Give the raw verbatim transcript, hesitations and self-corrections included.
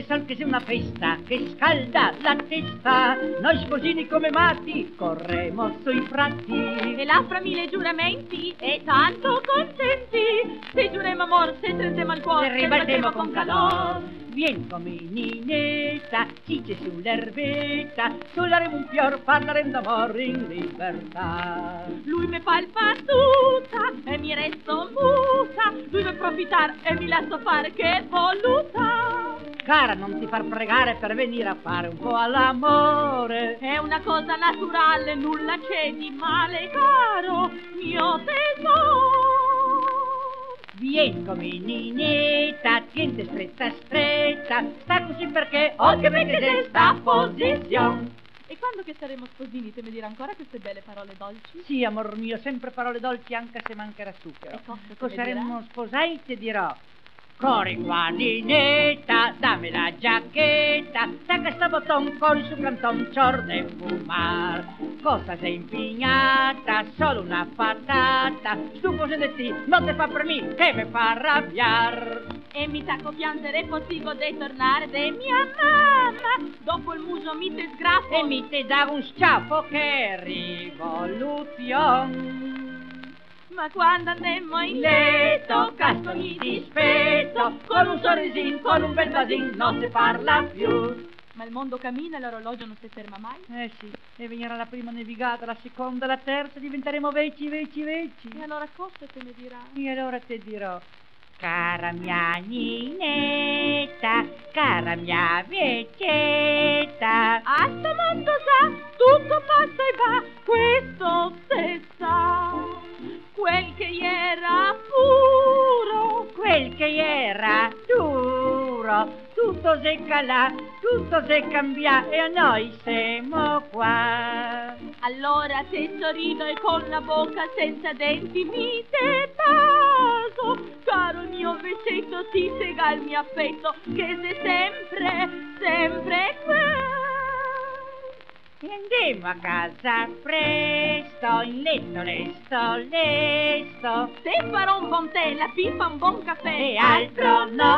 sa anche se una festa che scalda la testa. Noi sposini come matti corremo sui prati e là fra mille giuramenti e tanto contenti, se giuremo amor, se stringiamo il cuore, se ribaltemo con calor. Vien come ninetta, cice sull'erbetta, suoneremo un fior, parleremo d'amor in libertà. Lui mi fa il battuta e mi resto muta, lui mi approfittar e mi lascio fare che voluta. Cara, non ti far pregare per venire a fare un po' all'amore, è una cosa naturale, nulla c'è di male, caro mio tesoro. Vien come ninetta, tiente stretta stretta, sta così perché ovviamente c'è sta posizione. E quando che saremo sposini te mi dirà ancora queste belle parole dolci? Sì, amor mio, sempre parole dolci anche se mancherà zucchero. E cosa Cosa saremo dirà? sposai ti dirò: cori qua ninetta, dammi la giacchetta, tacca sta botton, cori su canton, cior de fumar. Cosa sei impignata, solo una patata, stu cose di ti, non te fa per me, che mi fa arrabbiar. E mi tacco piangere, possigo de tornare de mia mamma, dopo il muso mi te sgraffo e mi te dà un schiaffo, che rivoluzione. Ma quando andemmo in letto, castoni dispetto, con un sorrisin, con un bel vasin, non si parla più. Ma il mondo cammina e l'orologio non si ferma mai? Eh sì, e venirà la prima nevigata, la seconda, la terza, diventeremo vecchi, vecchi, vecchi. E allora cosa te ne dirà? E allora te dirò: cara mia ninetta, cara mia vecchietta, a sto mondo sa, tutto passa e va, questo se sa. Quel che era puro, quel che era duro, tutto se calà, tutto se cambia e a noi siamo qua. Allora tesorino e con la bocca senza denti mi te baso, caro mio vecchietto, ti sega il mio affetto, che sei sempre, sempre qua. E andiamo a casa presto, in letto lesto, lesto, se farò un buon tè, la pipa un buon caffè e altro no.